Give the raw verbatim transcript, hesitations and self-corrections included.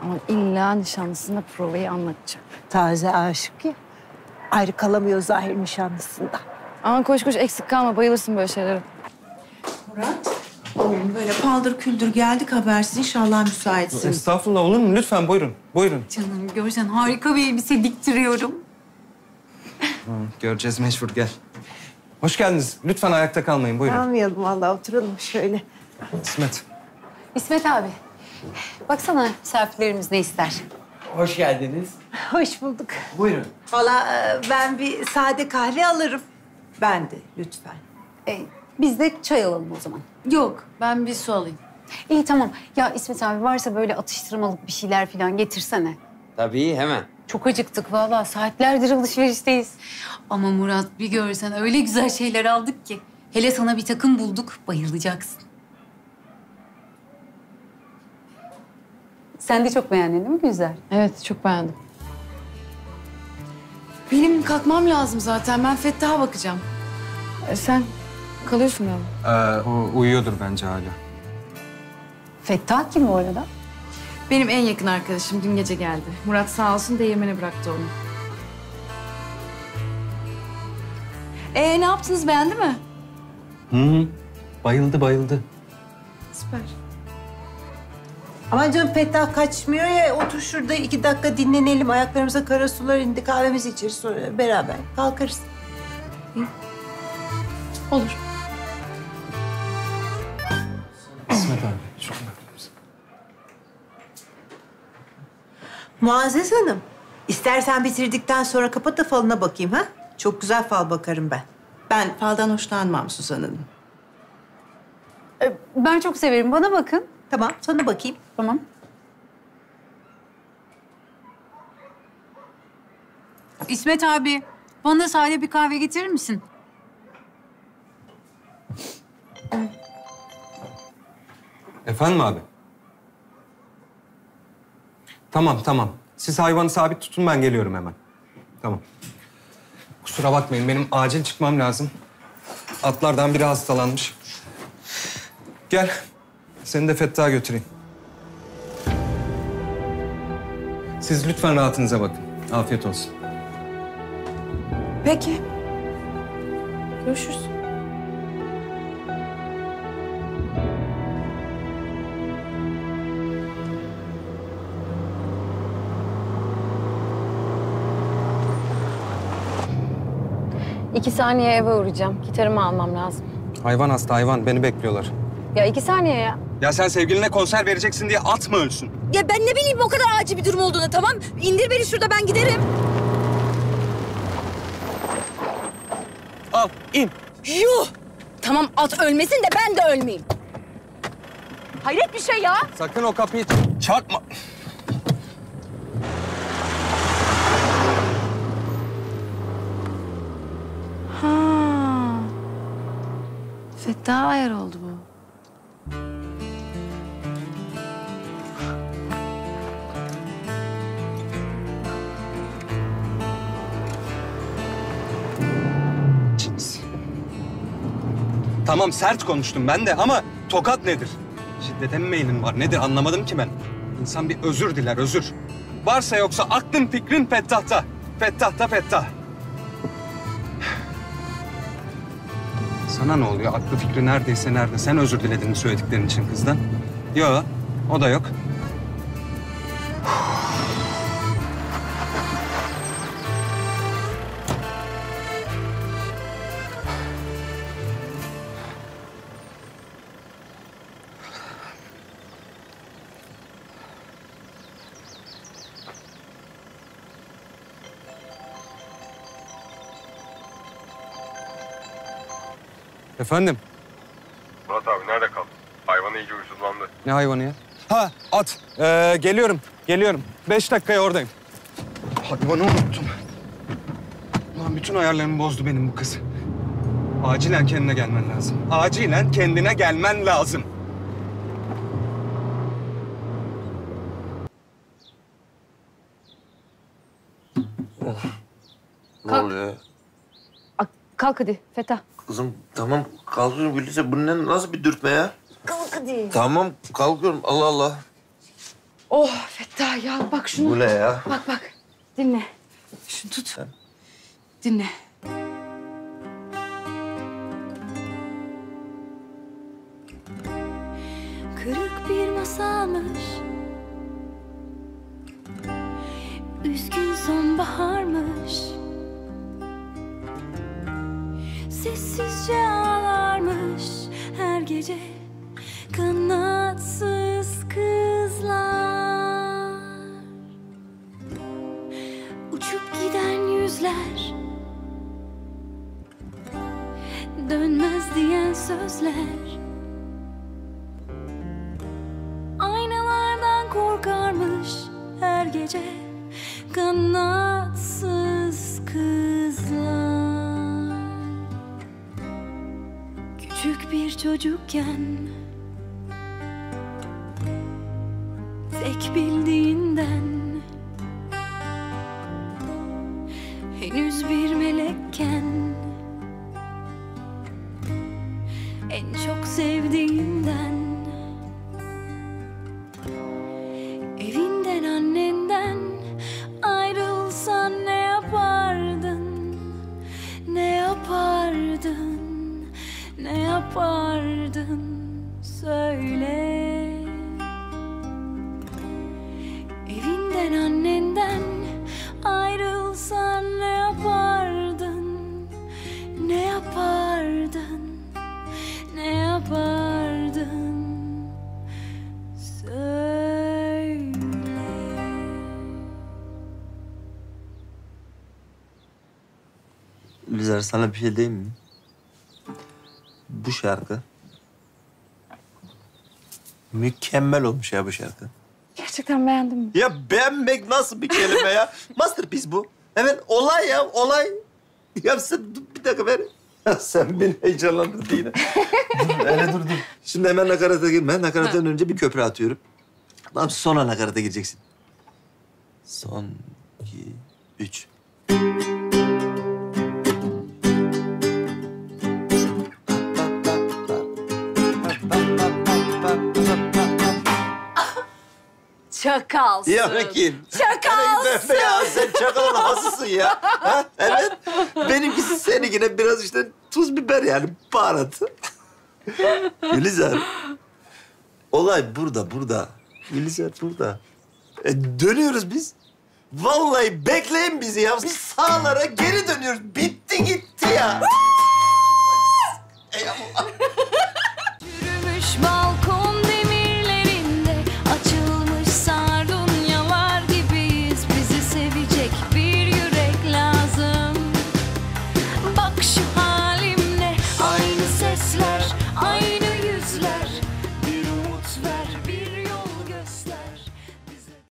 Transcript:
Ama illa nişanlısına provayı anlatacak. Taze aşık ya. Ayrı kalamıyor Zahir nişanlısından. Aman koş koş eksik kalma. Bayılırsın böyle şeylere. Murat, oğlum böyle paldır küldür geldik habersiz. İnşallah müsaitsiniz. Estağfurullah, olur mu? Lütfen buyurun, buyurun. Canım görsen harika bir elbise diktiriyorum. Hı, göreceğiz mecbur, gel. Hoş geldiniz. Lütfen ayakta kalmayın, buyurun. Kalmayalım vallahi, oturalım şöyle. İsmet. İsmet abi, baksana misafirlerimiz ne ister? Hoş geldiniz. Hoş bulduk. Buyurun. Vallahi ben bir sade kahve alırım. Ben de lütfen. Ee, biz de çay alalım o zaman. Yok, ben bir su alayım. İyi tamam. Ya İsmet abi varsa böyle atıştırmalık bir şeyler falan getirsene. Tabii, hemen. Çok acıktık vallahi. Saatlerdir alışverişteyiz. Ama Murat bir görsen öyle güzel şeyler aldık ki. Hele sana bir takım bulduk, bayılacaksın. Sen de çok beğendin değil mi Güzel? Evet çok beğendim. Benim kalkmam lazım zaten. Ben Fettah'a bakacağım. E, sen kalıyorsun galiba. Ee, o uyuyordur bence hala. Fettah kim bu arada? Benim en yakın arkadaşım dün gece geldi. Murat sağ olsun değirmene bıraktı onu. Ee ne yaptınız, beğendi mi? Hı, bayıldı, bayıldı. Süper. Aman canım Fettah kaçmıyor ya. Otur şurada iki dakika dinlenelim. Ayaklarımıza kara sular indi. Kahvemizi içeriz sonra beraber kalkarız. Olur. İsmet abi, çok bakar mısın? Muazzez Hanım, istersen bitirdikten sonra kapat da falına bakayım ha. Çok güzel fal bakarım ben. Ben faldan hoşlanmam Suzan Hanım. Ee, ben çok severim. Bana bakın. Tamam, sana bakayım. Tamam. İsmet abi, bana sade bir kahve getirir misin? Efendim abi? Tamam, tamam. Siz hayvanı sabit tutun, ben geliyorum hemen. Tamam. Kusura bakmayın, benim acil çıkmam lazım. Atlardan biri hastalanmış. Gel, seni de Fettah'a götüreyim. Siz lütfen rahatınıza bakın. Afiyet olsun. Peki. Görüşürüz. İki saniye eve uğrayacağım. Gitarımı almam lazım. Hayvan hasta, hayvan. Beni bekliyorlar. Ya iki saniye ya. Ya sen sevgiline konser vereceksin diye at mı ölsün? Ya ben ne bileyim o kadar acil bir durum olduğunu, tamam. İndir beni şurada, ben giderim. Al, in. Yuh! Tamam at ölmesin de ben de ölmeyeyim. Hayret bir şey ya. Sakın o kapıyı çarpma. Ha. Fettah ayar oldu bu. Cins. Tamam sert konuştum ben de ama tokat nedir? Şiddete mi meylin var nedir anlamadım ki ben. İnsan bir özür diler özür. Varsa yoksa aklın fikrin Fettah'ta. Fettah'ta Fettah. Sana ne oluyor? Aklı fikri neredeyse nerede? Sen özür diledin söylediklerin için kızdan. Yok, o da yok. Efendim? Murat abi nerede kaldın? Hayvan iyice huysuzlandı. Ne hayvanı ya? Ha, at. Ee, geliyorum, geliyorum. Beş dakikaya oradayım. Hayvanı unuttum. Ulan bütün ayarlarımı bozdu benim bu kız. Acilen kendine gelmen lazım. Acilen kendine gelmen lazım. Ne oluyor? A- kalk hadi Fettah. Kızım tamam kalkıyorum Gülüse. Bu ne, nasıl bir dürtme ya? Kalk hadi. Tamam kalkıyorum. Allah Allah. Oh Fettah ya bak şunu. Bu ne ya? Bak bak dinle. Şunu tut. Dinle. Kırık bir masalmış, üzgün sonbaharmış, sessizce ağlarmış her gece kanatsız kızlar. Uçup giden yüzler, dönmez diyen sözler, aynalardan korkarmış her gece kanatsız kızlar. Küçük bir çocukken tek bildiğinden, henüz bir melekken en çok sevdiğinden, evinden annenden ayrılsan ne yapardın, ne yapardın, ne yapardın söyle. Evinden annenden ayrılsan ne yapardın, ne yapardın, ne yapardın söyle. Gülizar, sana bir şey diyeyim mi? Bu şarkı mükemmel olmuş ya bu şarkı. Gerçekten beğendim mi? Ya beğenmek nasıl bir kelime ya? Masterpiece bu. Hemen olay ya, olay. Ya sen dur bir dakika ver. Ya sen beni heyecanlandırdın yine. Dur, öyle dur dur. Şimdi hemen nakarata girme. Nakarattan önce bir köprü atıyorum. Tamam, sonra nakarata gireceksin. Son, iki, üç. Çakalsın. Ya Mekin. Çakalsın. Ya sen çakalın hasısın ya. Ha? Evet. Benimkisi seninkine biraz işte tuz biber yani baharatı. Gülizar. Olay burada, burada. Gülizar burada. E, dönüyoruz biz. Vallahi bekleyin bizi ya. Biz sahalara geri dönüyoruz. Bitti gitti ya.